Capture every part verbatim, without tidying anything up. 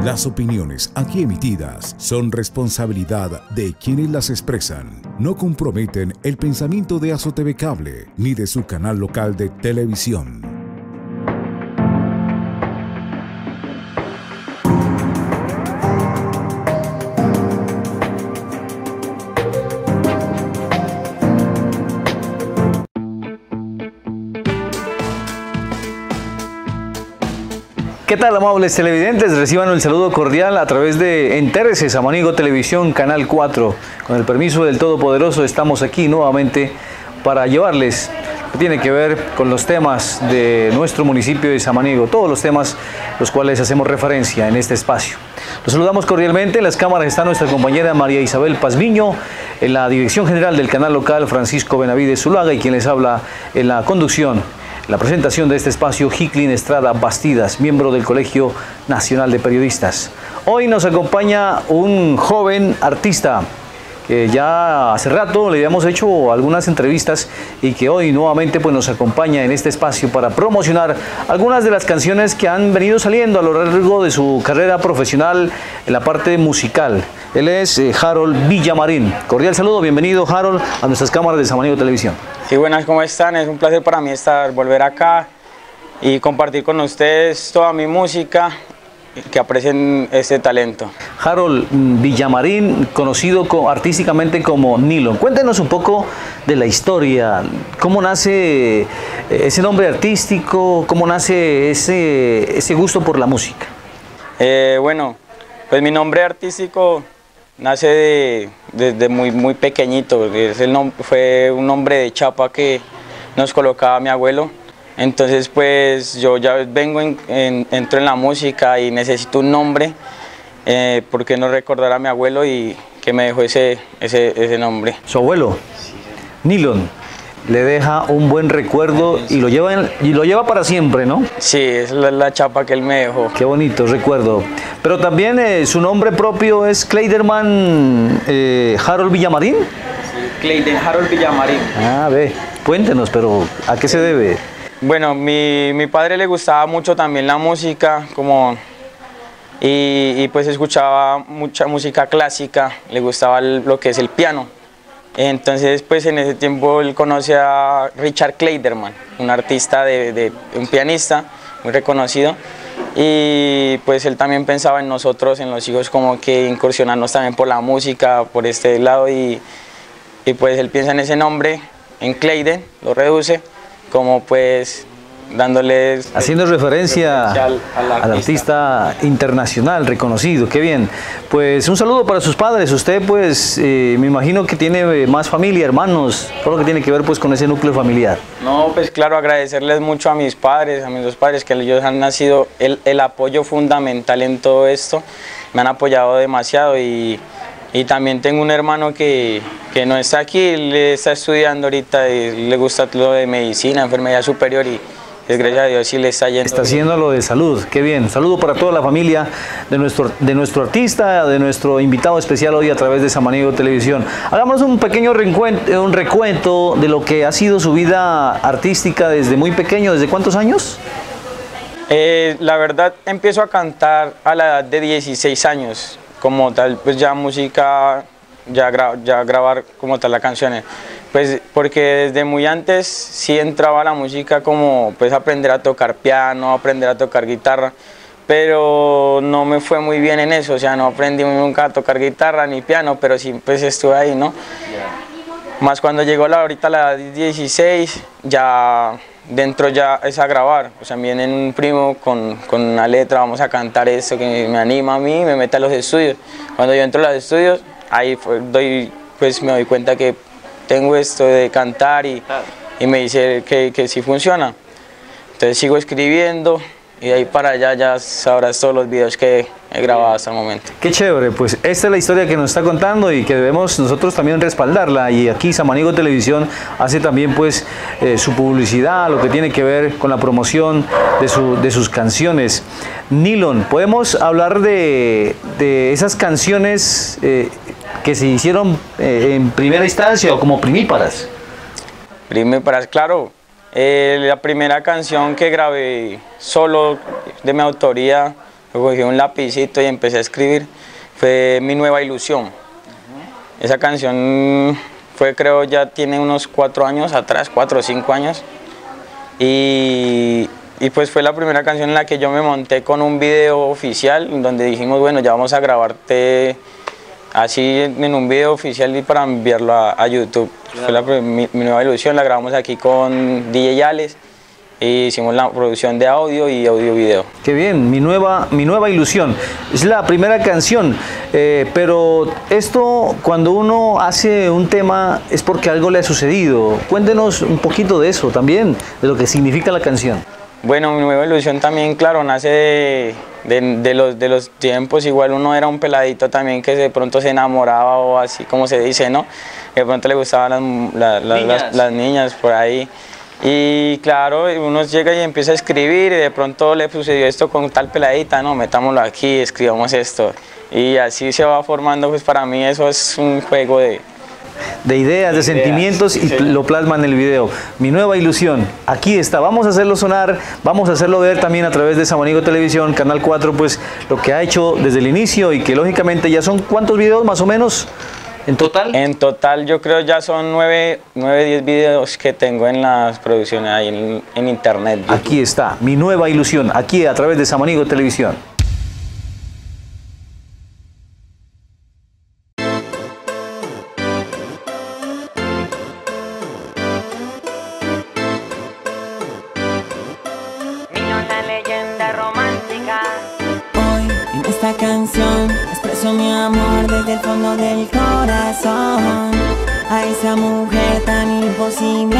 Las opiniones aquí emitidas son responsabilidad de quienes las expresan. No comprometen el pensamiento de Azo T V Cable ni de su canal local de televisión. ¿Qué tal, amables televidentes? Reciban el saludo cordial a través de Entérese, Samaniego Televisión, Canal cuatro. Con el permiso del Todopoderoso estamos aquí nuevamente para llevarles lo que tiene que ver con los temas de nuestro municipio de Samaniego, todos los temas los cuales hacemos referencia en este espacio. Los saludamos cordialmente. En las cámaras está nuestra compañera María Isabel Pazmiño, en la dirección general del canal local Francisco Benavides Zuluaga y quien les habla en la conducción. La presentación de este espacio, Hicklin Estrada Bastidas, miembro del Colegio Nacional de Periodistas. Hoy nos acompaña un joven artista que ya hace rato le habíamos hecho algunas entrevistas y que hoy nuevamente pues, nos acompaña en este espacio para promocionar algunas de las canciones que han venido saliendo a lo largo de su carrera profesional en la parte musical. Él es eh, Harold Villamarín. Cordial saludo, bienvenido Harold a nuestras cámaras de Samaniego Televisión. Sí, buenas, ¿cómo están? Es un placer para mí estar, volver acá y compartir con ustedes toda mi música, que aprecien este talento. Harold Villamarín, conocido co artísticamente como Nilon. Cuéntenos un poco de la historia, cómo nace ese nombre artístico, cómo nace ese, ese gusto por la música. Eh, bueno, pues mi nombre artístico nace de, desde muy, muy pequeñito. Es el nom fue un nombre de chapa que nos colocaba mi abuelo. Entonces pues yo ya vengo, en, en, entro en la música y necesito un nombre, eh, porque no recordar a mi abuelo y que me dejó ese, ese, ese nombre. Su abuelo, Nilon, le deja un buen recuerdo y lo lleva, en, y lo lleva para siempre, ¿no? Sí, es la, la chapa que él me dejó. Qué bonito recuerdo. Pero también eh, su nombre propio es Clayderman eh, Harold Villamarín. Sí, Clayden Harold Villamarín. Ah, ve, cuéntenos, pero ¿a qué se debe? Bueno, mi, mi padre le gustaba mucho también la música, como, y, y pues escuchaba mucha música clásica, le gustaba el, lo que es el piano. Entonces pues en ese tiempo él conoce a Richard Clayderman, un artista, de, de, un pianista muy reconocido, y pues él también pensaba en nosotros, en los hijos, como que incursionarnos también por la música, por este lado, y, y pues él piensa en ese nombre, en Clayden, lo reduce, como pues dándoles... Haciendo referencia, referencia al, al, artista. al artista internacional reconocido, qué bien. Pues un saludo para sus padres. Usted pues eh, me imagino que tiene más familia, hermanos, todo lo que tiene que ver pues con ese núcleo familiar. No, pues claro, agradecerles mucho a mis padres, a mis dos padres, que ellos han sido el, el apoyo fundamental en todo esto. Me han apoyado demasiado y... Y también tengo un hermano que, que no está aquí, le está estudiando ahorita, y le gusta lo de medicina, enfermedad superior, y pues, gracias a Dios sí le está yendo. Está haciendo lo de salud, qué bien. Saludo para toda la familia de nuestro, de nuestro artista, de nuestro invitado especial hoy a través de Samaniego Televisión. Hagamos un pequeño recuento, un recuento de lo que ha sido su vida artística desde muy pequeño. ¿Desde cuántos años? Eh, la verdad, empiezo a cantar a la edad de dieciséis años. Como tal, pues ya música, ya, gra ya grabar como tal las canciones, pues porque desde muy antes sí entraba la música, como pues aprender a tocar piano, aprender a tocar guitarra, pero no me fue muy bien en eso, o sea, no aprendí nunca a tocar guitarra ni piano, pero sí pues estuve ahí, ¿no? Yeah. Más cuando llegó la, ahorita la edad de dieciséis, ya dentro ya es a grabar, o sea, viene un primo con, con una letra, vamos a cantar esto que me anima a mí, me mete a los estudios. Cuando yo entro a los estudios, ahí fue, doy, pues me doy cuenta que tengo esto de cantar y, y me dice que, que sí funciona. Entonces sigo escribiendo y de ahí para allá ya sabrás todos los videos que he grabado hasta el momento. Qué chévere, pues esta es la historia que nos está contando y que debemos nosotros también respaldarla, y aquí Samaniego Televisión hace también pues eh, su publicidad, lo que tiene que ver con la promoción de, su, de sus canciones. Nilon, ¿podemos hablar de, de esas canciones eh, que se hicieron eh, en primera instancia o como primíparas? Primíparas, claro. Eh, la primera canción que grabé solo de mi autoría cogí un lapicito y empecé a escribir. Fue Mi Nueva Ilusión. Uh-huh. Esa canción fue, creo, ya tiene unos cuatro años atrás, cuatro o cinco años. Y, y pues fue la primera canción en la que yo me monté con un video oficial, donde dijimos, bueno, ya vamos a grabarte así en un video oficial y para enviarlo a, a YouTube. Claro. Fue la, mi, mi Nueva Ilusión, la grabamos aquí con D J Alex y hicimos la producción de audio y audio-video. Qué bien, mi nueva, mi nueva Ilusión. Es la primera canción, eh, pero esto cuando uno hace un tema es porque algo le ha sucedido. Cuéntenos un poquito de eso también, de lo que significa la canción. Bueno, Mi Nueva Ilusión también, claro, nace de, de, de, los, de los tiempos. Igual uno era un peladito también que de pronto se enamoraba o así como se dice, ¿no? De pronto le gustaban las, la, la, niñas. Las, las niñas por ahí. Y claro, uno llega y empieza a escribir y de pronto le sucedió esto con tal peladita, no, metámoslo aquí, escribamos esto. Y así se va formando, pues para mí eso es un juego de... de ideas, de, de sentimientos ideas. Y sí, lo plasma en el video. Mi Nueva Ilusión, aquí está, vamos a hacerlo sonar, vamos a hacerlo ver también a través de Samaniego Televisión, Canal cuatro, pues lo que ha hecho desde el inicio y que lógicamente ya son, ¿cuántos videos más o menos en total? En total yo creo ya son nueve, nueve, diez videos que tengo en las producciones ahí en, en internet. YouTube. Aquí está, Mi Nueva Ilusión, aquí a través de Samaniego Televisión. Esta canción expreso mi amor desde el fondo del corazón a esa mujer tan imposible.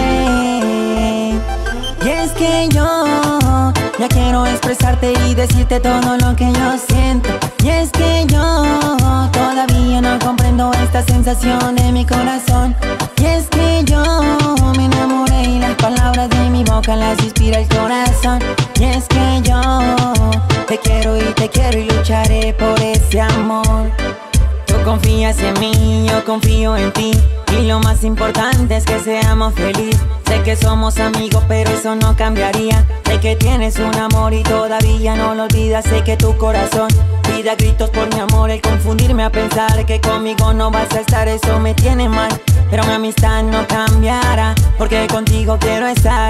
Y es que yo ya quiero expresarte y decirte todo lo que yo siento. Y es que yo todavía no comprendo esta sensación en mi corazón. Y es que yo me enamoré y las palabras de mi boca las inspira el corazón. Y es que yo te quiero y te quiero y lucharé por ese amor. Tú confías en mí, yo confío en ti. Y lo más importante es que seamos felices. Sé que somos amigos, pero eso no cambiaría. Sé que tienes un amor y todavía no lo olvidas. Sé que tu corazón pide a gritos por mi amor. El confundirme a pensar que conmigo no vas a estar, eso me tiene mal. Pero mi amistad no cambiará, porque contigo quiero estar.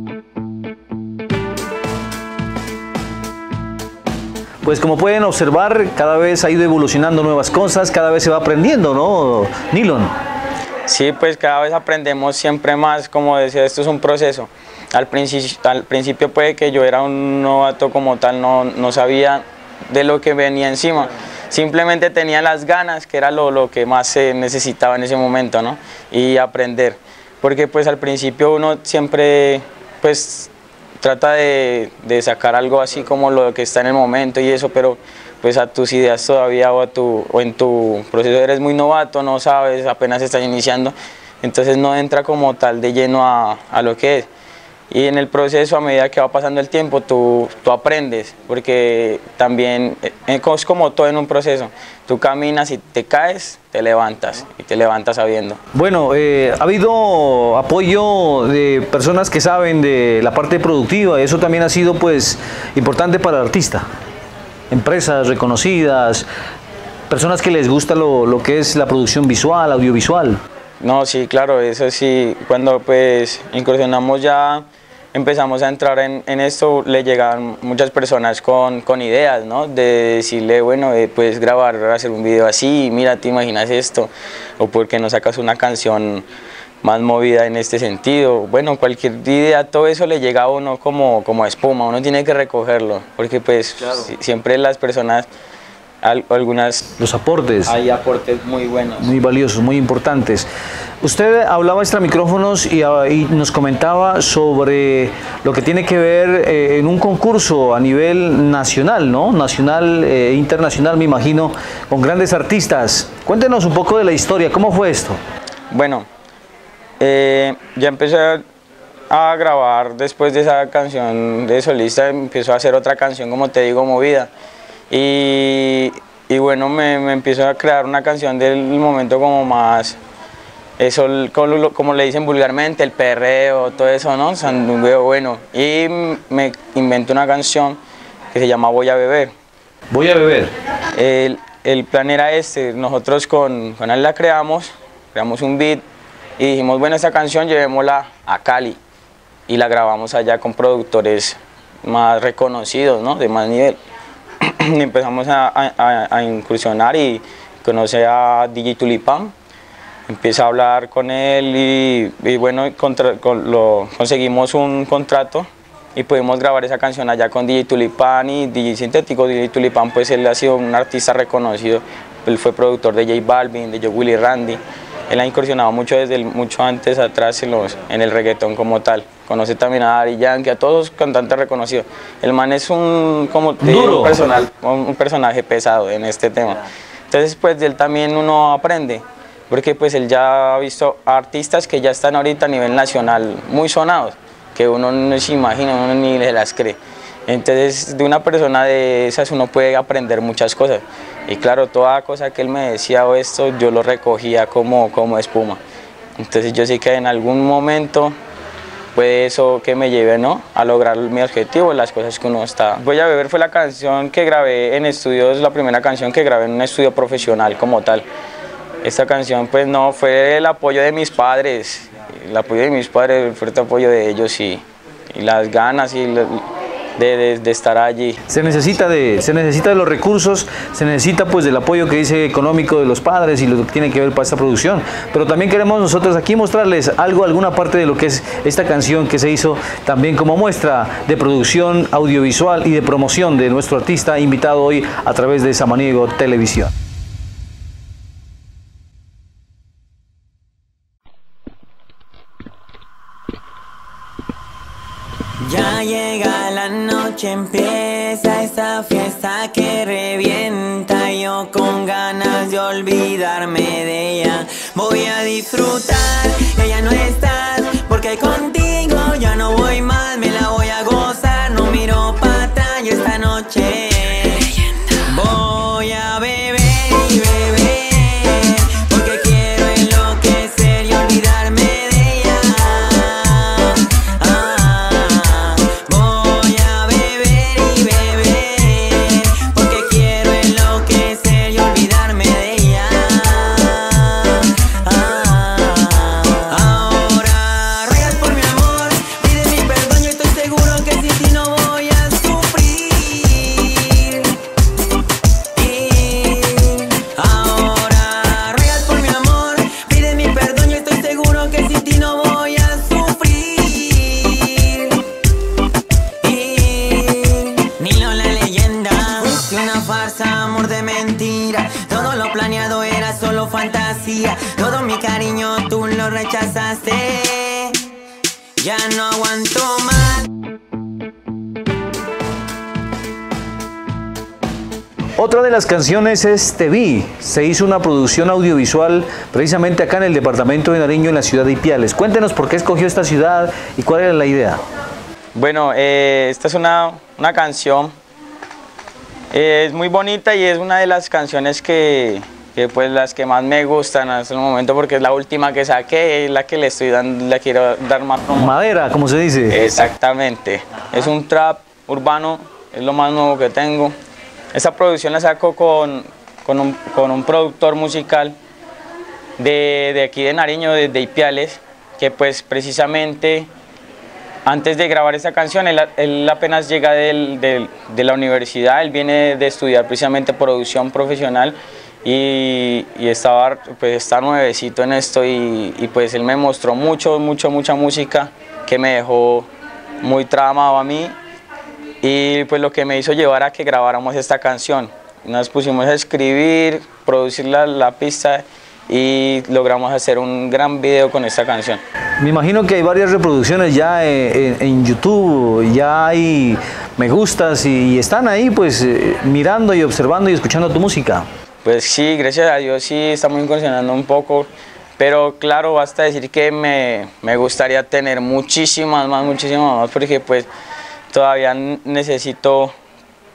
Pues como pueden observar, cada vez ha ido evolucionando nuevas cosas, cada vez se va aprendiendo, ¿no, Nilon? Sí, pues cada vez aprendemos siempre más. Como decía, esto es un proceso. Al principio, al principio puede que yo era un novato como tal, no, no sabía de lo que venía encima. Simplemente tenía las ganas, que era lo, lo que más se necesitaba en ese momento, ¿no? Y aprender. Porque pues al principio uno siempre, pues... trata de, de sacar algo así como lo que está en el momento y eso, pero pues a tus ideas todavía o, a tu, o en tu proceso eres muy novato, no sabes, apenas estás iniciando, entonces no entra como tal de lleno a, a lo que es. Y en el proceso, a medida que va pasando el tiempo, tú, tú aprendes, porque también es como todo en un proceso. Tú caminas y te caes, te levantas, y te levantas sabiendo. Bueno, eh, ha habido apoyo de personas que saben de la parte productiva, y eso también ha sido pues importante para el artista. Empresas reconocidas, personas que les gusta lo, lo que es la producción visual, audiovisual. No, sí, claro, eso sí, cuando pues incursionamos ya, empezamos a entrar en, en esto, le llegaban muchas personas con, con ideas, ¿no? De decirle, bueno, eh, puedes grabar, hacer un video así, mira, te imaginas esto, o por qué no sacas una canción más movida en este sentido. Bueno, cualquier idea, todo eso le llega a uno como, como espuma, uno tiene que recogerlo, porque pues claro, siempre las personas... algunas los aportes hay aportes muy buenos, muy valiosos, muy importantes. Usted hablaba extra micrófonos y, y nos comentaba sobre lo que tiene que ver eh, en un concurso a nivel nacional, ¿no? Nacional e eh, internacional, me imagino, con grandes artistas. Cuéntenos un poco de la historia, ¿cómo fue esto? Bueno, eh, ya empecé a grabar después de esa canción de solista, empezó a hacer otra canción, como te digo, movida. Y, y bueno, me, me empiezo a crear una canción del momento como más, eso, como, como le dicen vulgarmente, el perreo, todo eso, ¿no? Sandungueo, bueno. Y me invento una canción que se llama Voy a beber. Voy a beber. El, el plan era este, nosotros con, con él la creamos, creamos un beat y dijimos, bueno, esta canción llevémosla a Cali y la grabamos allá con productores más reconocidos, ¿no? De más nivel. Y empezamos a, a, a incursionar y conocí a D J Tulipán, empecé a hablar con él y, y bueno, contra, con, lo, conseguimos un contrato y pudimos grabar esa canción allá con D J Tulipán y D J Sintético. D J Tulipán, pues él ha sido un artista reconocido, él fue productor de J Balvin, de Joe Willy Randy, él ha incursionado mucho desde el, mucho antes atrás en, los, en el reggaetón como tal. Conoce también a Daddy Yankee, a todos los cantantes reconocidos. El man es un, como te digo, un, personal, un personaje pesado en este tema. Entonces, pues de él también uno aprende, porque pues él ya ha visto artistas que ya están ahorita a nivel nacional muy sonados, que uno no se imagina, uno ni se las cree. Entonces, de una persona de esas uno puede aprender muchas cosas. Y claro, toda cosa que él me decía o esto, yo lo recogía como, como espuma. Entonces, yo sé que en algún momento puede eso que me lleve, ¿no?, a lograr mi objetivo, las cosas que uno está. Voy a beber fue la canción que grabé en estudios, la primera canción que grabé en un estudio profesional como tal. Esta canción pues no, fue el apoyo de mis padres, el apoyo de mis padres, el fuerte apoyo de ellos y, y las ganas y de, de, de estar allí. Se necesita de, se necesita de los recursos, se necesita pues del apoyo que dice económico de los padres y lo que tiene que ver para esta producción, pero también queremos nosotros aquí mostrarles algo, alguna parte de lo que es esta canción que se hizo también como muestra de producción audiovisual y de promoción de nuestro artista invitado hoy a través de Samaniego Televisión. Ya llega la noche, empieza esta fiesta que revienta. Yo con ganas de olvidarme de ella voy a disfrutar, ella no está, porque contigo ya no voy mal, me la voy a gozar, no miro para atrás y esta noche voy a beber y beber, porque quiero enloquecer y olvidarme de ella. Ah, voy a beber y beber, porque quiero enloquecer y olvidarme de ella. Ah, ahora ruegas por mi amor, pide mi perdón, yo estoy seguro que sin ti no voy a sufrir. Ahora ruegas por mi amor, pide mi perdón, yo estoy seguro que sin ti no voy a sufrir. Nilo la leyenda, fuiste una farsa, amor de mentira, todo lo planeado era solo fantasía, todo mi cariño tú lo rechazaste, ya no aguanto más. Otra de las canciones es Te Vi. Se hizo una producción audiovisual precisamente acá en el departamento de Nariño, en la ciudad de Ipiales. Cuéntenos por qué escogió esta ciudad y cuál era la idea. Bueno, eh, esta es una, una canción, eh, es muy bonita y es una de las canciones que, que pues las que más me gustan hasta el momento, porque es la última que saqué, es la que le estoy dando, la quiero dar más promoción. Madera, como se dice. Exactamente, es un trap urbano, es lo más nuevo que tengo. Esta producción la saco con, con, un, con un productor musical de, de aquí de Nariño, de, de Ipiales, que pues precisamente antes de grabar esta canción, él, él apenas llega del, del, de la universidad, él viene de estudiar precisamente producción profesional y, y estaba, pues, está nuevecito en esto y, y pues él me mostró mucho, mucho, mucha música que me dejó muy tramado a mí. Y pues lo que me hizo llevar a que grabáramos esta canción. Nos pusimos a escribir, producir la, la pista y logramos hacer un gran video con esta canción. Me imagino que hay varias reproducciones ya en, en YouTube, ya hay me gustas y, y están ahí pues eh, mirando y observando y escuchando tu música. Pues sí, gracias a Dios sí estamos incursionando un poco, pero claro, basta decir que me, me gustaría tener muchísimas más, muchísimas más, porque pues todavía necesito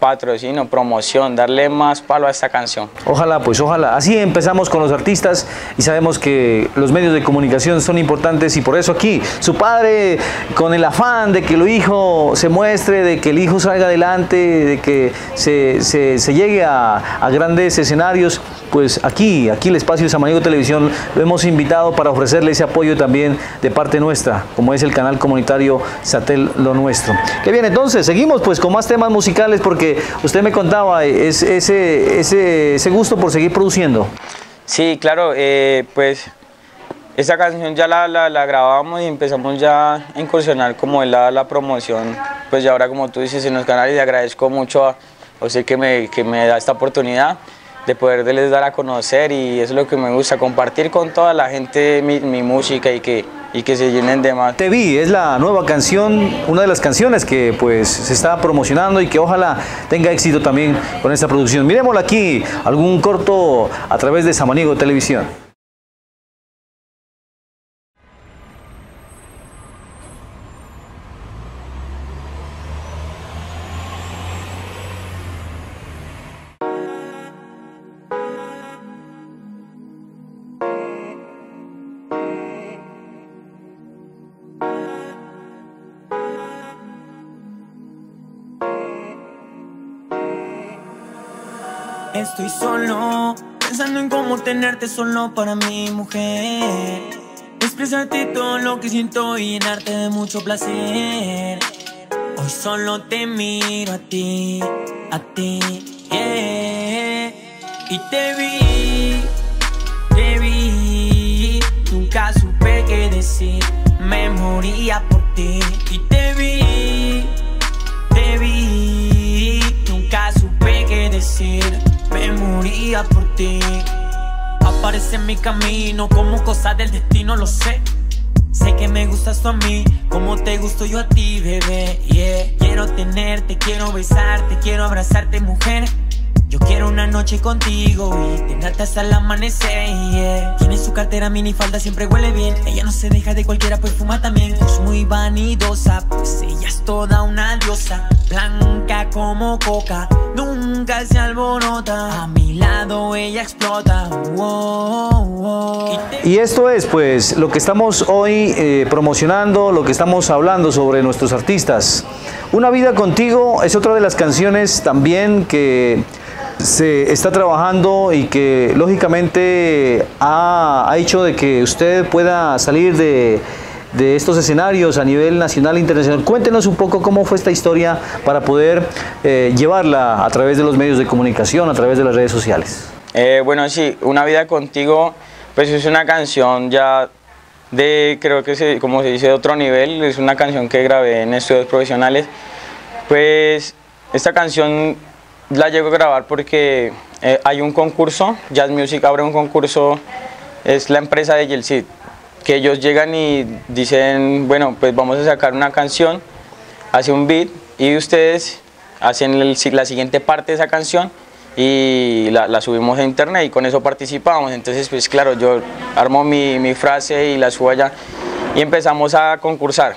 patrocinio, promoción, darle más palo a esta canción. Ojalá, pues ojalá. Así empezamos con los artistas y sabemos que los medios de comunicación son importantes y por eso aquí su padre, con el afán de que el hijo se muestre, de que el hijo salga adelante, de que se, se, se llegue a, a grandes escenarios, pues aquí, aquí el espacio de Samaniego Televisión lo hemos invitado para ofrecerle ese apoyo también de parte nuestra, como es el canal comunitario Satel Lo Nuestro. Qué bien, entonces seguimos pues con más temas musicales porque usted me contaba es, ese, ese, ese gusto por seguir produciendo. Sí, claro, eh, pues esta canción ya la, la, la grabamos y empezamos ya a incursionar como en la, la promoción, pues ya ahora como tú dices en los canales, y agradezco mucho a usted que me, que me da esta oportunidad de poderles dar a conocer y eso es lo que me gusta, compartir con toda la gente mi, mi música y que, y que se llenen de más. Te vi, es la nueva canción, una de las canciones que pues se está promocionando y que ojalá tenga éxito también con esta producción. Miremosla aquí, algún corto a través de Samaniego Televisión. Estoy solo, pensando en cómo tenerte solo para mi mujer. Expresarte todo lo que siento y llenarte de mucho placer. Hoy solo te miro a ti, a ti, yeah. Y te vi, te vi. Nunca supe qué decir, me moría por ti. Y te vi, te vi. Nunca supe qué decir, me moría por ti. Aparece en mi camino como cosa del destino, lo sé. Sé que me gustas tú a mí, como te gusto yo a ti, bebé, yeah. Quiero tenerte, quiero besarte, quiero abrazarte, mujer. Yo quiero una noche contigo y tenerte hasta el amanecer, yeah. Tiene su cartera, minifalda, siempre huele bien. Ella no se deja de cualquiera, pues fuma también. Es muy vanidosa, pues ella es toda una diosa. Blanca como coca, nunca se alborota. A mi lado ella explota, wow, wow. Y esto es pues lo que estamos hoy eh, promocionando, lo que estamos hablando sobre nuestros artistas. Una vida contigo es otra de las canciones también que se está trabajando y que lógicamente ha, ha hecho de que usted pueda salir de, de estos escenarios a nivel nacional e internacional. Cuéntenos un poco cómo fue esta historia para poder eh, llevarla a través de los medios de comunicación, a través de las redes sociales. Eh, bueno, sí, Una vida contigo, pues es una canción ya de, creo que se, como se dice, de otro nivel. Es una canción que grabé en estudios profesionales. Pues esta canción la llego a grabar porque eh, hay un concurso, Jazz Music abre un concurso, es la empresa de Yeltsin, que ellos llegan y dicen, bueno, pues vamos a sacar una canción, hace un beat y ustedes hacen el, la siguiente parte de esa canción y la, la subimos a internet y con eso participamos. Entonces pues claro, yo armo mi, mi frase y la subo allá y empezamos a concursar.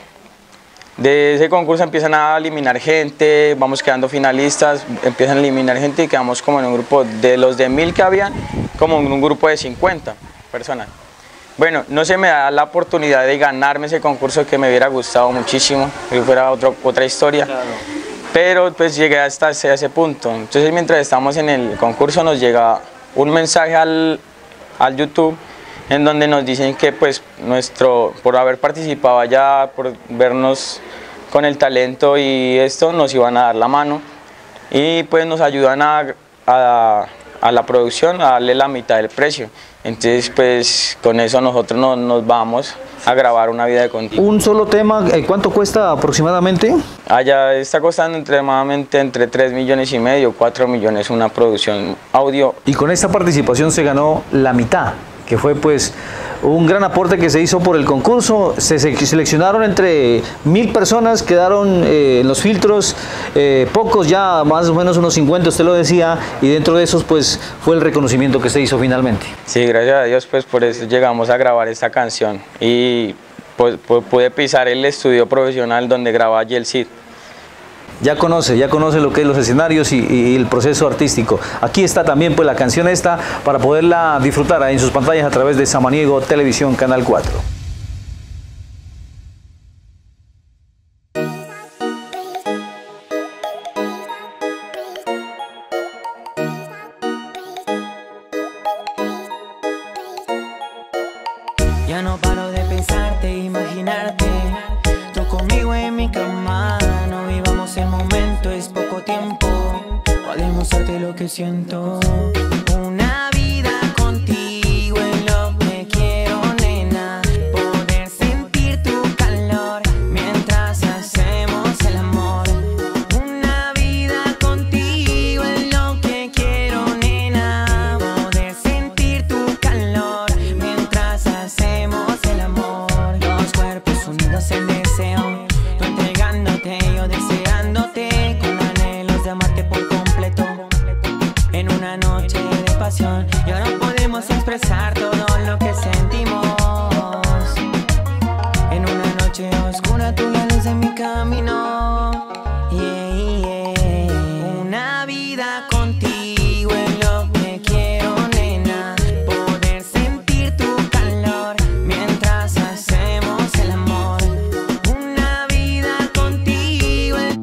De ese concurso empiezan a eliminar gente, vamos quedando finalistas, empiezan a eliminar gente y quedamos como en un grupo, de los de mil que habían, como en un grupo de cincuenta personas. Bueno, no se me da la oportunidad de ganarme ese concurso, que me hubiera gustado muchísimo, que fuera otro, otra historia, claro. Pero pues llegué hasta ese, a ese punto. Entonces mientras estábamos en el concurso nos llega un mensaje al, al YouTube, en donde nos dicen que pues nuestro, por haber participado allá, por vernos con el talento y esto, nos iban a dar la mano y pues nos ayudan a, a, a la producción a darle la mitad del precio. Entonces pues con eso nosotros nos, nos vamos a grabar Una vida contigo. Un solo tema, ¿cuánto cuesta aproximadamente? Allá está costando extremadamente entre tres millones y medio, cuatro millones una producción audio. Y con esta participación se ganó la mitad, que fue pues un gran aporte que se hizo por el concurso. Se seleccionaron entre mil personas, quedaron eh, en los filtros eh, pocos, ya más o menos unos cincuenta, usted lo decía, y dentro de esos pues fue el reconocimiento que se hizo finalmente. Sí, gracias a Dios pues por eso llegamos a grabar esta canción y pues, pude pisar el estudio profesional donde grababa Yeltsin. Ya conoce, ya conoce lo que es los escenarios y, y el proceso artístico. Aquí está también pues la canción esta para poderla disfrutar en sus pantallas a través de Samaniego Televisión Canal cuatro. Ya no paro de pensarte, imaginarte, tú conmigo en mi cama. No vivamos el momento, es poco tiempo para demostrarte lo que siento. Una vida contigo es lo que quiero, nena. Poder sentir tu calor mientras hacemos el amor. Una vida contigo es lo que quiero, nena. Poder sentir tu calor mientras hacemos el amor. Los cuerpos unidos en deseo, tú entregándote, yo deseándote, con anhelos de amarte por completo. En una noche de pasión, y ahora podemos expresar todo lo que sentimos. En una noche oscura, tú la luz de mi camino. Yeah, yeah. Una vida contigo es lo que quiero, nena. Poder sentir tu calor mientras hacemos el amor. Una vida contigo es...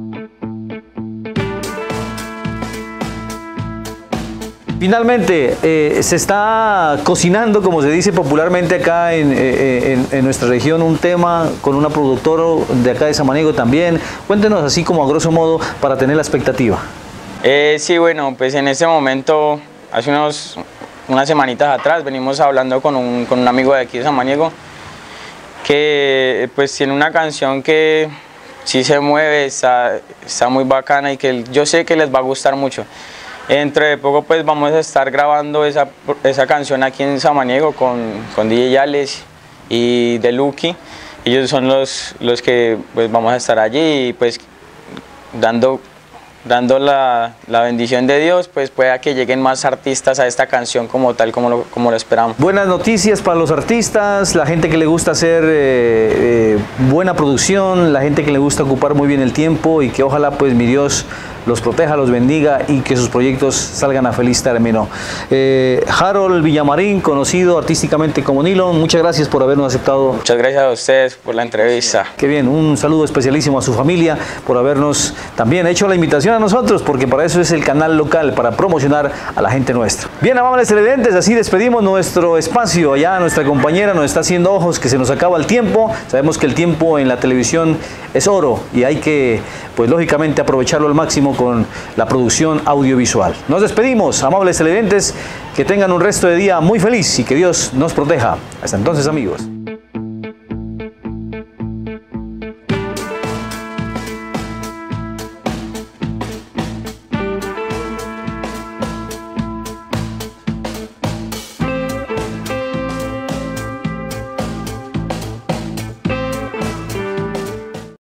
Finalmente, eh, se está cocinando, como se dice popularmente acá en, eh, en, en nuestra región, un tema con una productora de acá de Samaniego también. Cuéntenos así como a grosso modo para tener la expectativa. Eh, sí, bueno, pues en este momento, hace unos, unas semanitas atrás, venimos hablando con un, con un amigo de aquí de Samaniego, que pues tiene una canción que sí se mueve, está, está muy bacana y que yo sé que les va a gustar mucho. Dentro de poco pues vamos a estar grabando esa, esa canción aquí en Samaniego con, con D J Alex y The Lucky. Ellos son los, los que pues vamos a estar allí y pues dando, dando la, la bendición de Dios, pues pueda que lleguen más artistas a esta canción como tal, como lo, como lo esperamos. Buenas noticias para los artistas, la gente que le gusta hacer eh, eh, buena producción, la gente que le gusta ocupar muy bien el tiempo y que ojalá pues mi Dios los proteja, los bendiga y que sus proyectos salgan a feliz término. Eh, Harold Villamarín, conocido artísticamente como Nilo, muchas gracias por habernos aceptado. Muchas gracias a ustedes por la entrevista. Qué bien, un saludo especialísimo a su familia por habernos también hecho la invitación a nosotros, porque para eso es el canal local, para promocionar a la gente nuestra. Bien, amables televidentes, así despedimos nuestro espacio. Allá nuestra compañera nos está haciendo ojos que se nos acaba el tiempo. Sabemos que el tiempo en la televisión es oro y hay que, pues lógicamente, aprovecharlo al máximo con la producción audiovisual. Nos despedimos, amables televidentes, que tengan un resto de día muy feliz y que Dios nos proteja. Hasta entonces, amigos.